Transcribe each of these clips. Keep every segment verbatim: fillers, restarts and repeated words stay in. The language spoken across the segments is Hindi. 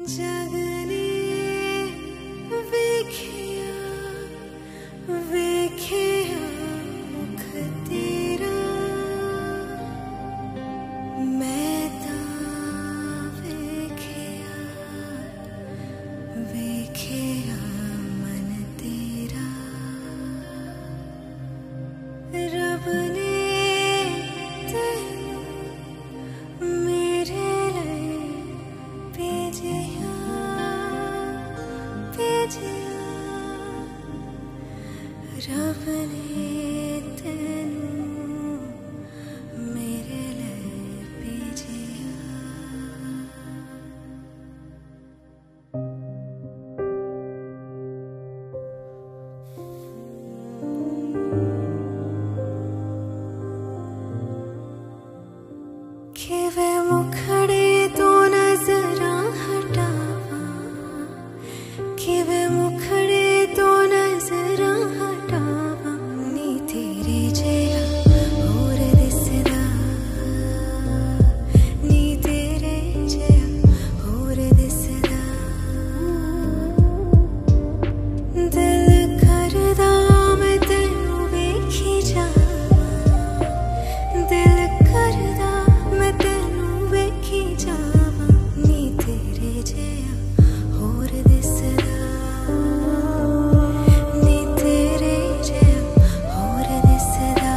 जगने वेखिया वेखिया मुख तेरा मैं तां वेखिया वेखिया मन तेरा रब ने तैनू मेरे लिए भेजिया भेजिया रब ने तैनू मेरे लिए भेजिया। खिवे मुखड़े तो नजरां हटावा खिवे मुखड़े तो नजरां हटावा नी तेरे जेहा होर दिसदा नी तेरे जेहा होर दिसदा दिल करदा मैं तैनू वेखी जावां दिल करदा मैं तैनू वेखी जावां नी तेरे जेहा होर दिसदा नी तेरे जेहा होर दिसदा।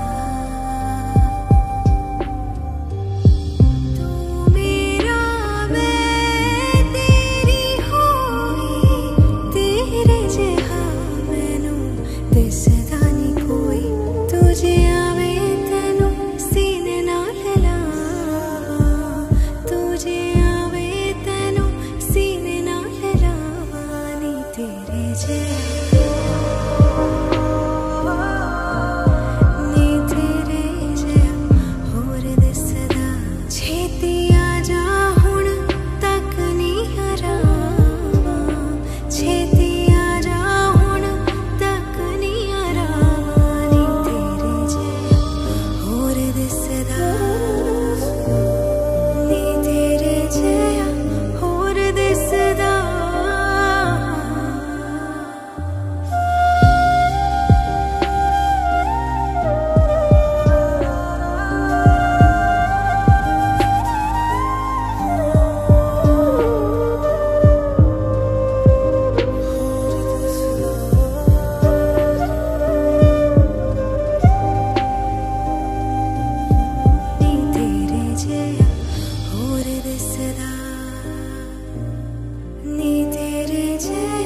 तू मेरा मैं तेरी होई तेरे जेहा मैनू दिसदा नी कोई तुझे आवे तैनू सीने नाल लावां तुझे आवे तैनू सीने नाल लावां नी तेरे जेहा नी तेरे जेहा होर दिसदा छेती आ जा हुण तक नी हरावां छेती आ जा हुण तक नी हरावां नी तेरे जेहा होर दिसदा नी तेरे जेहा होर दिसदा। नी तेरे जेहा होर दिसदा नी तेरे जेहा